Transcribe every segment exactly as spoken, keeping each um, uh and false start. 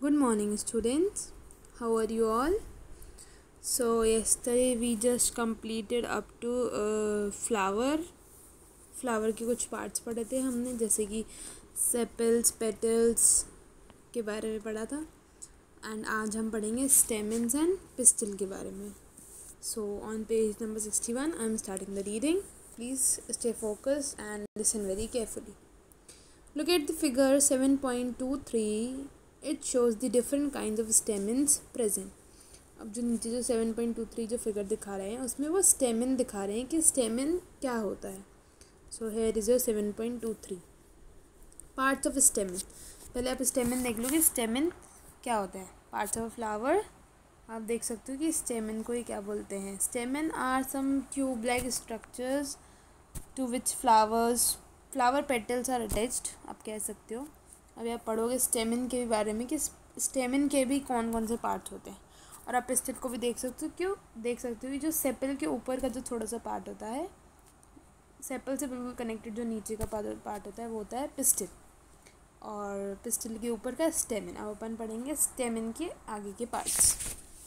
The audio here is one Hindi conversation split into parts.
Good morning, students. How are you all? So, yesterday we just completed up to uh, flower. Flower के कुछ पार्ट्स पढ़े थे हमने, जैसे कि सेपल्स, पेटल्स के बारे में पढ़ा था. एंड आज हम पढ़ेंगे स्टेमन्स एंड पिस्टल के बारे में. So on page number sixty one I am starting the reading. Please stay focus and listen very carefully. Look at the figure seven point two three. It shows the different kinds of stamens present. अब जो नीचे जो seven point two three जो फिगर दिखा रहे हैं उसमें वो स्टेमन दिखा रहे हैं कि स्टेमन क्या होता है. So here is your seven point two three. Parts of stamen. पहले आप स्टेमन देख लो कि स्टेमन क्या होता है. पार्ट्स ऑफ फ्लावर आप देख सकते हो कि स्टेमन को ही क्या बोलते हैं. Stamen are some tube like structures to which flowers flower petals are attached. आप कह सकते हो. अभी आप पढ़ोगे स्टेमन के भी बारे में कि स्टेमन के भी कौन कौन से पार्ट्स होते हैं. और आप पिस्टल को भी देख सकते हो. क्यों देख सकते हो कि जो सेपल के ऊपर का जो थोड़ा सा पार्ट होता है, सेपल से बिल्कुल कनेक्टेड जो नीचे का पार्ट होता है वो होता है पिस्टल. और पिस्टल के ऊपर का स्टेमन. अब अपन पढ़ेंगे स्टेमन के आगे के पार्ट्स.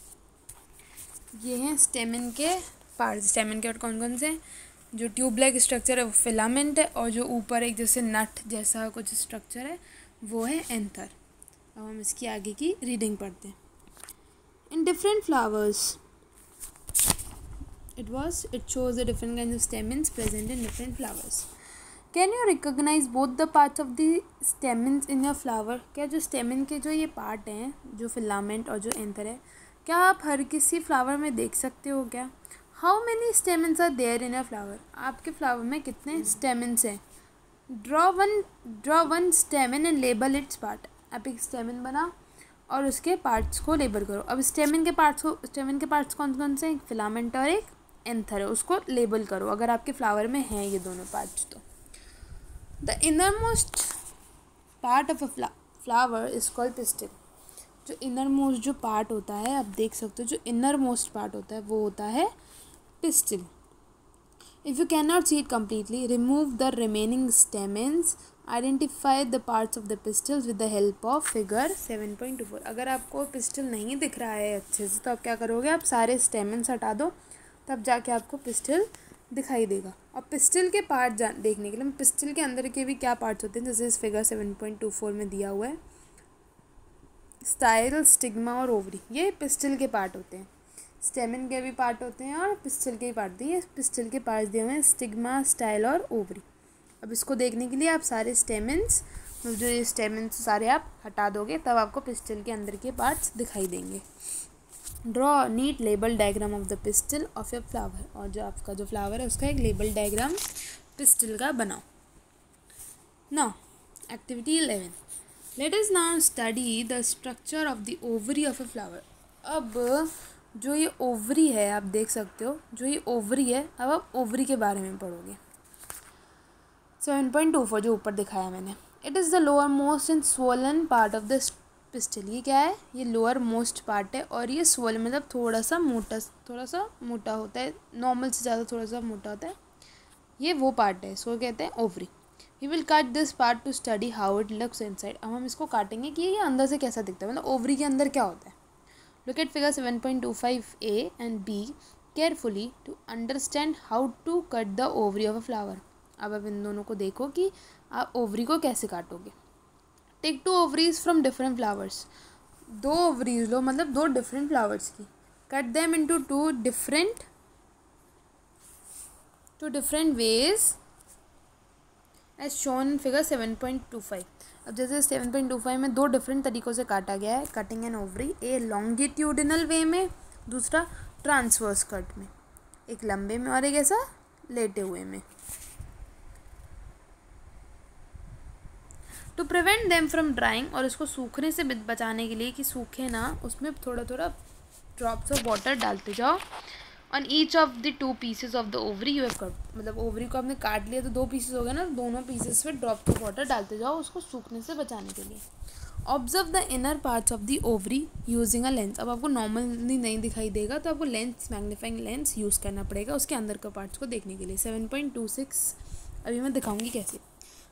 ये हैं स्टेमन के पार्ट्स. स्टेमन के और कौन कौन से. जो ट्यूब लाइक स्ट्रक्चर है वो फिलामेंट है, और जो ऊपर एक जैसे नट जैसा कुछ स्ट्रक्चर है वो है एंथर. अब हम इसकी आगे की रीडिंग पढ़ते हैं. In different flowers it was it shows the different kinds of stamens present in different flowers. Can you recognise both the parts of the stamens in your flower. क्या जो स्टेमन के जो ये पार्ट हैं, जो फिलामेंट और जो एंथर है, क्या आप हर किसी फ्लावर में देख सकते हो क्या. How many stamens are there in a flower. आपके फ्लावर में कितने स्टेमन्स हैं. Draw one draw one stamen and label its part. आप एक स्टेमन बना और उसके पार्ट्स को लेबल करो. अब स्टेमन के पार्ट्स को स्टेमन के पार्ट्स कौन कौन से. एक फिलामेंट और एक एंथर है, उसको लेबल करो अगर आपके फ्लावर में हैं ये दोनों पार्ट्स. तो the inner most part of a flower is called pistil. जो इनर मोस्ट जो पार्ट होता है, आप देख सकते हो जो इनर मोस्ट पार्ट होता है वो होता है pistil. If you cannot see it completely, remove the remaining stamens. Identify the parts of the pistils with the help of figure seven point two four. अगर आपको पिस्टल नहीं दिख रहा है अच्छे से तो आप क्या करोगे, आप सारे स्टेमन्स हटा दो, तब जाके आपको पिस्टल दिखाई देगा. और पिस्टल के पार्ट जान देखने के लिए पिस्टल के अंदर के भी क्या पार्ट्स होते हैं, जैसे इस figure seven point two four में दिया हुआ है. स्टाइल, स्टिग्मा और ओवरी, ये पिस्टल के पार्ट होते हैं. स्टेमन के भी पार्ट होते हैं और पिस्टल के भी पार्ट दिए. पिस्टल के पार्ट्स दिए हुए हैं स्टिग्मा, स्टाइल और ओवरी. अब इसको देखने के लिए आप सारे स्टेमन्स जो ये स्टेमन्स सारे आप हटा दोगे, तब आपको पिस्टल के अंदर के पार्ट्स दिखाई देंगे. Draw neat label diagram of the pistil of your flower. और जो आपका जो फ्लावर है उसका एक लेबल डायग्राम पिस्टल का बनाओ. Now activity eleven. Let us now study the structure of the ovary of a flower. अब जो ये ओवरी है आप देख सकते हो, जो ये ओवरी है, अब आप ओवरी के बारे में पढ़ोगे. सेवन पॉइंट टू फोर जो ऊपर दिखाया मैंने. It is the lower most and swollen part of the pistil. ये क्या है, ये लोअर मोस्ट पार्ट है और ये स्वोलन मतलब थोड़ा सा मोटा थोड़ा सा मोटा होता है, नॉर्मल से ज़्यादा थोड़ा सा मोटा होता है. ये वो पार्ट है, सो कहते हैं ovary. We will cut this part to study how it looks inside. अब हम इसको काटेंगे कि ये अंदर से कैसा दिखता है, मतलब ओवरी के अंदर क्या होता है. Look at figure seven point two five A and B carefully to understand how to cut the ovary of a flower. अब आप इन दोनों को देखो कि आप ओवरी को कैसे काटोगे. Take two ovaries from different flowers. दो ओवरीज लो, मतलब दो डिफरेंट फ्लावर्स की. Cut them into two different two different ways as shown in figure seven point two five. अब जैसे सेवन पॉइंट टू फाइव में दो डिफरेंट तरीक़ों से काटा गया है cutting an ovary. A longitudinal way में, दूसरा ट्रांसवर्स कट में. एक लंबे में और एक ऐसा लेटे हुए में. To prevent them from drying. और इसको सूखने से बचाने के लिए कि सूखे ना, उसमें थोड़ा थोड़ा ड्रॉप्स ऑफ वाटर डालते जाओ. On each of the two pieces of the ovary you have cut. मतलब ओवरी को आपने काट लिया तो दो पीसेस हो गए ना, दोनों पीसेस पे ड्रॉप ऑफ वाटर डालते जाओ उसको सूखने से बचाने के लिए. Observe the inner parts of the ovary using a lens. अब आपको नॉर्मली नहीं दिखाई देगा तो आपको लेंस, मैग्नीफाइंग लेंस यूज़ करना पड़ेगा उसके अंदर के पार्ट्स को देखने के लिए. सेवन पॉइंट टू सिक्स अभी मैं दिखाऊंगी कैसे.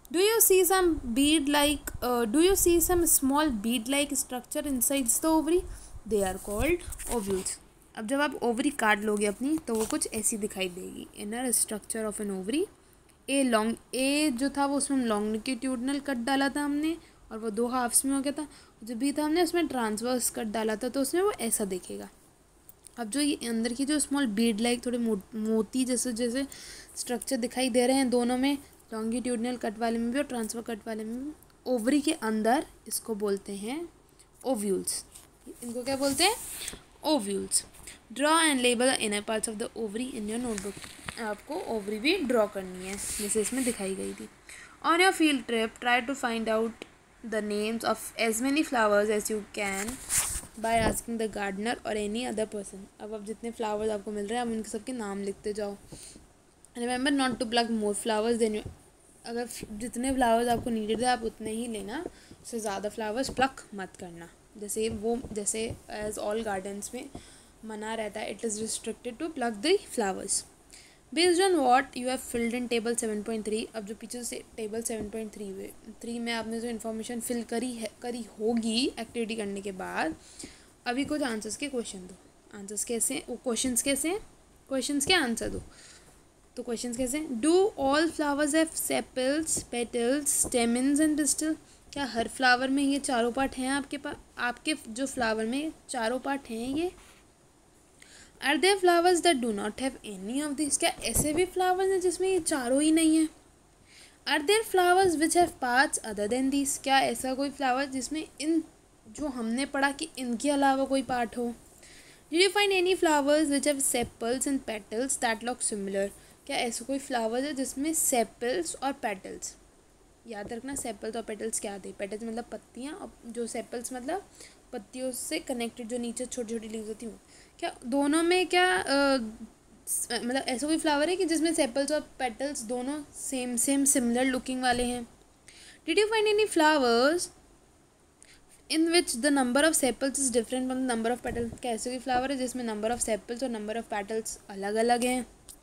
Do you see some bead like uh, do you see some small bead like structure inside the ovary? They are called ovules. अब जब आप ओवरी काट लोगे अपनी तो वो कुछ ऐसी दिखाई देगी. Inner structure of an ovary. A long a जो था वो उसमें लॉन्गिट्यूडनल कट डाला था हमने और वो दो हाफ्स में हो गया था. जब भी था हमने उसमें ट्रांसवर्स कट डाला था तो उसमें वो ऐसा दिखेगा. अब जो ये अंदर की जो स्मॉल बीड लाइक थोड़े मो, मोती जैसे जैसे स्ट्रक्चर दिखाई दे रहे हैं दोनों में, लॉन्गिट्यूडनल कट वाले में भी और ट्रांसफर कट वाले में भी, ओवरी के अंदर, इसको बोलते हैं ओव्यूल्स. इनको क्या बोलते हैं? Ovules. Draw and label the inner parts of the ovary in your notebook. आपको ओवरी भी ड्रॉ करनी है जैसे इसमें दिखाई गई थी. On your field trip try to find out the names of as many flowers as you can by asking the gardener और एनी अदर पर्सन. अब अब जितने फ्लावर्स आपको मिल रहे हैं आप उनके सबके नाम लिखते जाओ. Remember not to pluck more flowers than you. अगर जितने फ्लावर्स आपको नीडेड है आप उतने ही लेना, उससे ज़्यादा फ्लावर्स प्लक मत करना. जैसे वो जैसे एज ऑल गार्डन्स में मना रहता है, it is restricted to pluck the flowers. Based on what you have filled in table seven point three. अब जो पीछे से टेबल सेवन पॉइंट थ्री में थ्री में आपने जो इन्फॉर्मेशन फिल करी है करी होगी एक्टिविटी करने के बाद, अभी कुछ आंसर्स के क्वेश्चन दो. आंसर्स कैसे, वो क्वेश्चंस कैसे हैं, क्वेश्चंस के आंसर दो. तो क्वेश्चंस कैसे हैं? Do all flowers have sepals, petals, stamens and pistil. क्या हर फ्लावर में ये चारों पार्ट हैं आपके पास? आपके जो फ्लावर में चारों पार्ट हैं ये? Are there flowers that do not have any of this. क्या ऐसे भी फ्लावर्स हैं जिसमें ये चारों ही नहीं है? Are there flowers which have parts other than this. क्या ऐसा कोई फ्लावर जिसमें इन जो हमने पढ़ा कि इनके अलावा कोई पार्ट हो? Did you find any flowers which have sepals and petals that look similar. क्या ऐसा कोई फ्लावर है जिसमें सेपल्स और पेटल्स, याद रखना सेपल्स और पेटल्स क्या थे. पेटल्स मतलब पत्तियाँ और जो सेपल्स मतलब पत्तियों से कनेक्टेड जो नीचे छोटी छोटी लीव्स होती हैं. क्या दोनों में क्या आ, मतलब ऐसा कोई फ्लावर है कि जिसमें सेपल्स और पेटल्स दोनों सेम सेम सिमिलर लुकिंग वाले हैं? Did you find any flowers in which the number of sepals is different from the number of petals. क्या ऐसा कोई फ्लावर है जिसमें नंबर ऑफ सेपल्स और नंबर ऑफ पेटल्स अलग अलग हैं?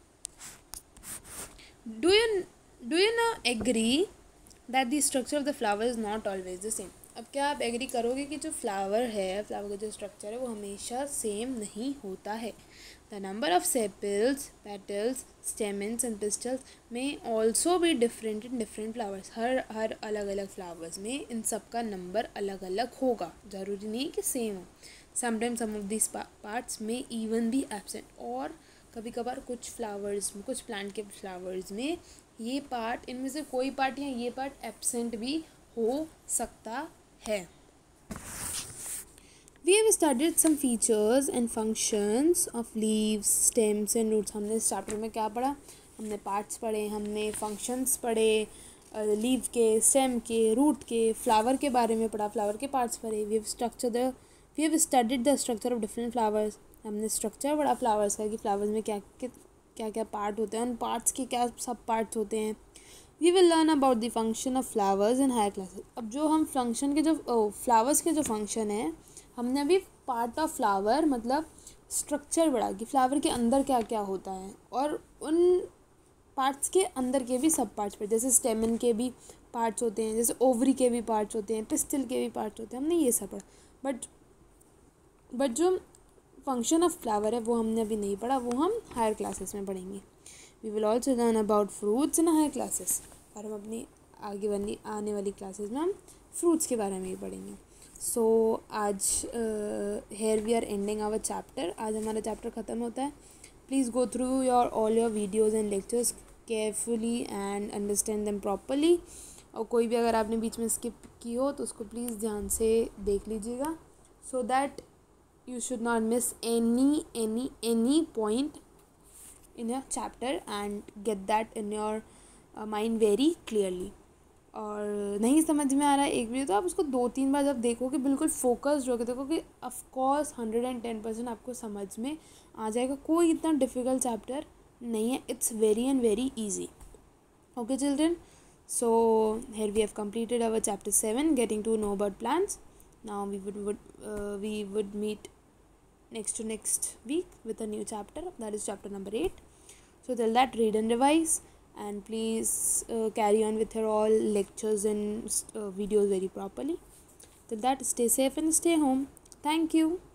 Do you do you know agree that the structure of the flower is not always the same. अब क्या आप एग्री करोगे कि जो फ्लावर है, फ्लावर का जो स्ट्रक्चर है वो हमेशा सेम नहीं होता है. The number of sepals, petals, stamens and pistils में ऑल्सो भी डिफरेंट इन डिफरेंट फ्लावर्स. हर हर अलग अलग फ्लावर्स में इन सब का नंबर अलग अलग होगा, ज़रूरी नहीं कि सेम हो. Sometimes some of this parts में इवन भी एब्सेंट. और कभी कभार कुछ फ्लावर्स में, कुछ प्लांट के फ्लावर्स में ये पार्ट, इनमें से कोई पार्ट या ये पार्ट एब्सेंट भी हो सकता है. We have studied some features and functions of leaves, stems and roots. हमने इस चैप्टर में क्या पढ़ा? हमने पार्ट्स पढ़े, हमने फंक्शंस पढ़े, लीव के, स्टेम के, रूट के, फ्लावर के बारे में पढ़ा, फ्लावर के पार्ट्स पढ़े. We have structure the we have studied the structure of different flowers. हमने स्ट्रक्चर पढ़ा फ्लावर्स का कि फ्लावर्स में क्या क्या क्या पार्ट होते हैं, उन पार्ट्स के क्या सब पार्ट्स होते हैं. We will learn about the function of flowers in higher classes. अब जो हम फंक्शन के जो फ्लावर्स के जो फंक्शन है, हमने अभी पार्ट ऑफ फ्लावर मतलब स्ट्रक्चर पढ़ा कि फ्लावर के अंदर क्या क्या होता है, और उन पार्ट्स के अंदर के भी सब पार्ट्स पढ़े. जैसे स्टेमन के भी पार्ट्स होते हैं, जैसे ओवरी के भी पार्ट्स होते हैं, पिस्टल के भी पार्ट्स होते हैं, हमने ये सब पढ़ा. बट बट जो फंक्शन ऑफ फ्लावर है वो हमने अभी नहीं पढ़ा, वो हम हायर क्लासेस में पढ़ेंगे. We will also learn about fruits in higher classes. और हम अपनी आगे वाली आने वाली क्लासेस में हम फ्रूट्स के बारे में ही पढ़ेंगे. सो so, आज here we are ending our chapter. आज हमारा चैप्टर ख़त्म होता है. Please go through your all your videos and lectures carefully and understand them properly. और कोई भी अगर आपने बीच में स्किप की हो तो उसको प्लीज़ ध्यान से देख लीजिएगा, so that you should not miss any any any point in a chapter and get that in your uh, mind very clearly. और नहीं समझ में आ रहा है एक वीडियो तो आप उसको दो तीन बार जब देखोगे बिल्कुल फोकस्ड होकर देखोगे, of course hundred and ten percent आपको समझ में आ जाएगा. कोई इतना डिफ़िकल्ट चैप्टर नहीं है, it's very and very easy. Okay children, so here we have completed our chapter seven, getting to know about plants. Now we would, would uh, we would meet next to next week with a new chapter, that is chapter number eight. So till that, read and revise, and please uh, carry on with your all lectures and uh, videos very properly. Till that, stay safe and stay home. Thank you.